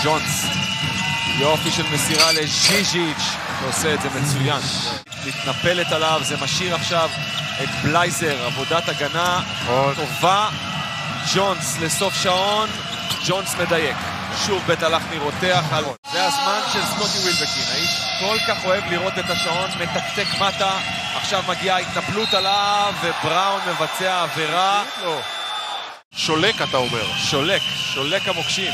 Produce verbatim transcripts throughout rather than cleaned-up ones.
ג'ונס, יופי של מסירה לז'יז'יץ', שעושה את זה מצוין. מתנפלת עליו, זה משאיר עכשיו את בלייזר, עבודת הגנה טובה. ג'ונס לסוף שעון, ג'ונס מדייק. שוב בית הלחמי רותח על... זה הזמן של סקוטי ווילבקין, האיש כל כך אוהב לראות את השעון, מתקתק מטה, עכשיו מגיעה התנפלות עליו, ובראון מבצע עבירה. שולק אתה אומר. שולק, שולק המוקשים.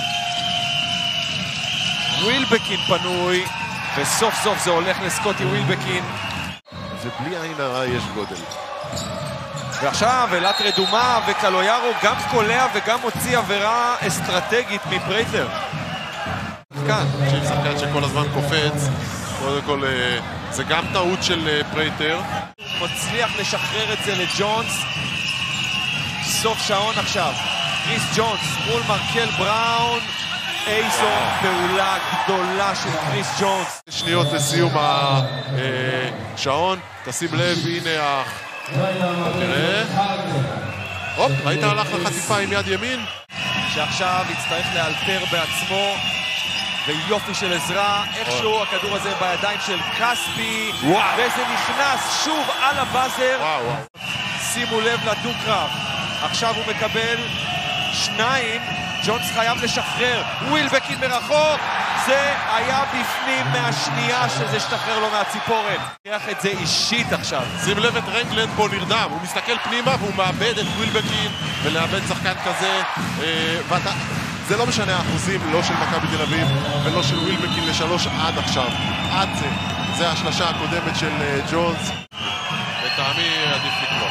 ווילבקין פנוי, וסוף סוף זה הולך לסקוטי ווילבקין. ובלי עין הרע יש גודל. ועכשיו אלת רדומה, וקלויארו גם קולע וגם מוציא עבירה אסטרטגית מפרייטר. כאן, תקשיב, שחקן שכל הזמן קופץ, קודם כל זה גם טעות של פרייטר. מצליח לשחרר את זה לג'ונס. סוף שעון עכשיו. קריס ג'ונס מול מרקל בראון. איזו פעולה גדולה של קריס ג'ונס. שניות לסיום השעון, תשים לב, הנה ה... נראה. הופ, ראית הלך לחטיפה עם יד ימין? שעכשיו יצטרך לאלתר בעצמו, ויופי של עזרה, איכשהו הכדור הזה בידיים של קספי, וזה נכנס שוב על הבאזר. שימו לב לדו-קרב, עכשיו הוא מקבל שניים, ג'ונס חייב לשחרר, ווילבקין מרחוק, זה היה בפנים מהשנייה שזה שתחרר לו מהציפורן. נראה את זה אישית עכשיו. שים לב את רנקלנד פה נרדם, הוא מסתכל פנימה והוא מאבד את ווילבקין, ולאבד שחקן כזה, ואתה... זה לא משנה האחוזים, לא של מכבי תל אביב ולא של ווילבקין לשלוש עד עכשיו. עד זה. זה השלשה הקודמת של ג'ונס. לטעמי עדיף לקרוא.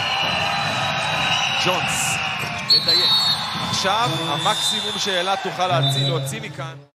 ג'ונס מדייק. עכשיו המקסימום שאלה תוכל להוציא מכאן.